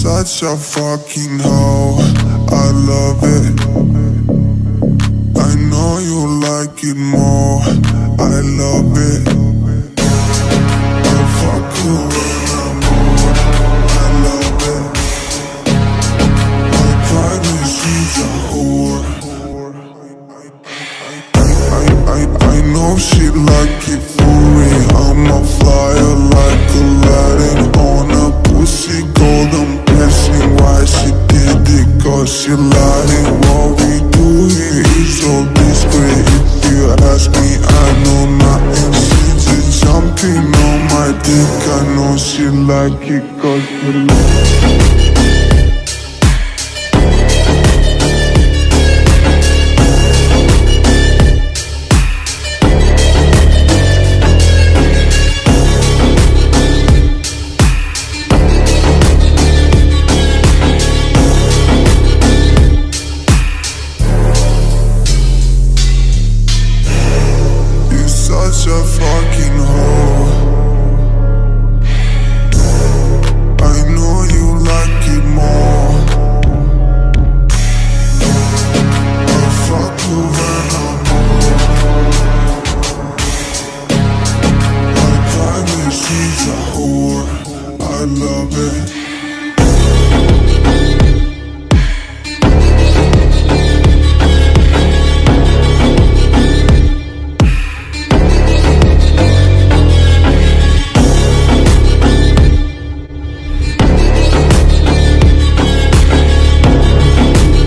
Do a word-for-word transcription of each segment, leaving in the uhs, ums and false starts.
such a fucking hoe, I love it. I know you like it more, I love it. I fuck you when I'm bored, I love it. My private, she's a whore. I, I, I know she like it for me. I'm a flyer like Aladdin on a pussy golden blessing. Why she did it? Cause she lied. What we do here is so discreet. If you ask me, I know nothing. She's just jumping on my dick. I know she like it cause she lied. Such a fucking hoe. I know you like it more. I fuck you when I'm bored. My private, she's a whore, I love it.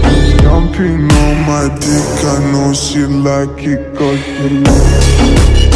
On my dick, I know she like it cause she like it.